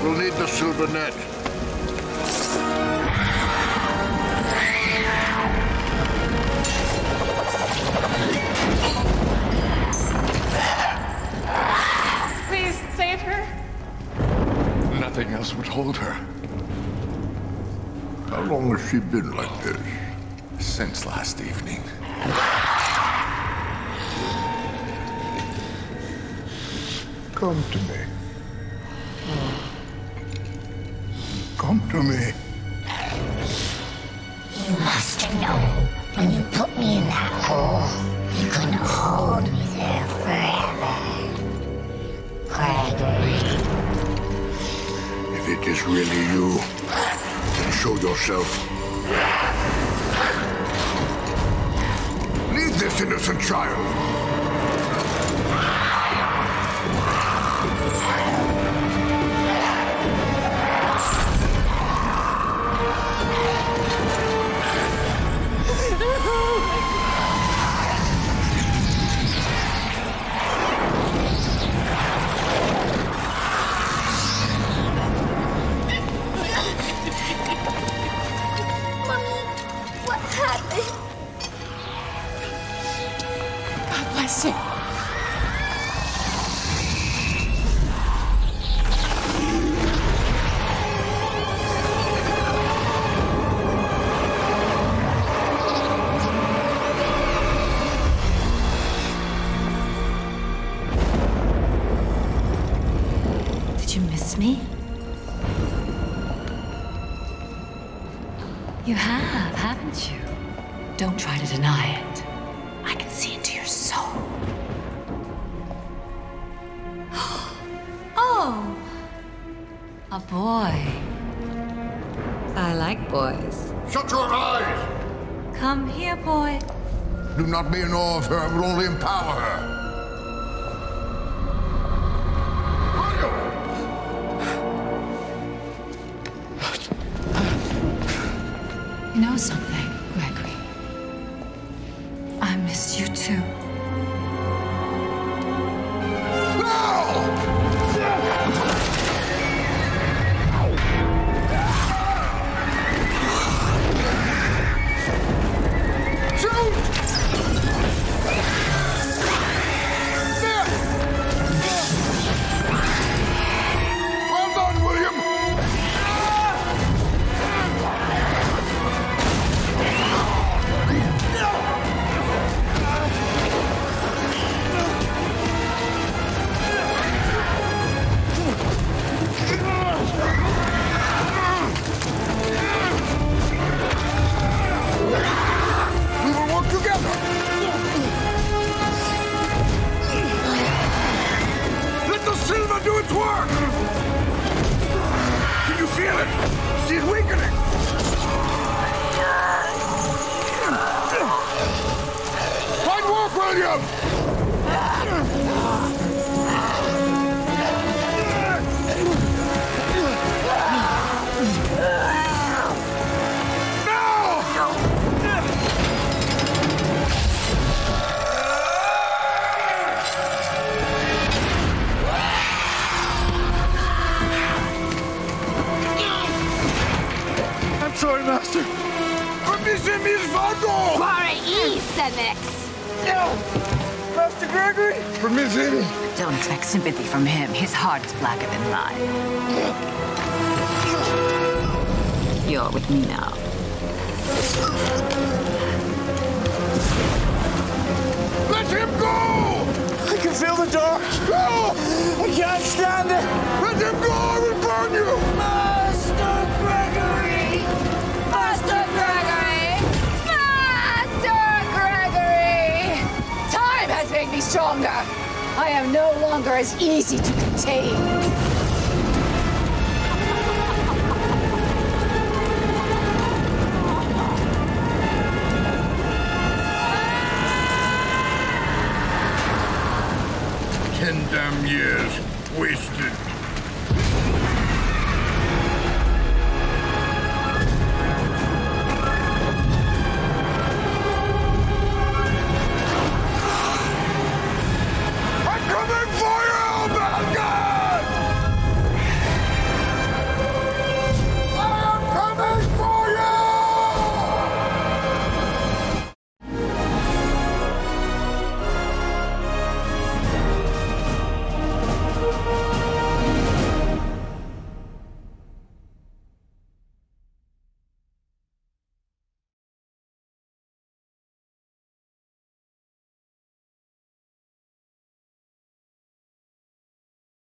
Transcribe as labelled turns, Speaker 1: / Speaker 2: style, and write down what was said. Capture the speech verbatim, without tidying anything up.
Speaker 1: We'll need the silver net.
Speaker 2: Please save her.
Speaker 1: Nothing else would hold her. How long has she been like this? Since last evening. Come to me. Come to me.
Speaker 3: You must know, when you put me in that hole, you couldn't hold me there forever. Gregory.
Speaker 1: If it is really you, then show yourself. Leave this innocent child.
Speaker 4: Me? You have, haven't you? Don't try to deny it. I can see into your soul. Oh, a boy. I like boys.
Speaker 1: Shut your eyes!
Speaker 4: Come here, boy.
Speaker 1: Do not be in awe of her. I will only empower her.
Speaker 4: You know something, Gregory? I missed you too.
Speaker 1: Sorry, Master. Permission is Vikander!
Speaker 2: No! Master Gregory!
Speaker 1: Permission!
Speaker 4: Don't expect sympathy from him. His heart is blacker than mine. You're with me now.
Speaker 1: Let him go!
Speaker 5: I can feel the dark.
Speaker 1: No!
Speaker 5: I can't stand it.
Speaker 1: Let him go! I will burn you!
Speaker 2: Master Gregory! Master Gregory! Master Gregory! Time has made me stronger. I am no longer as easy to contain.
Speaker 1: Ten damn years wasted.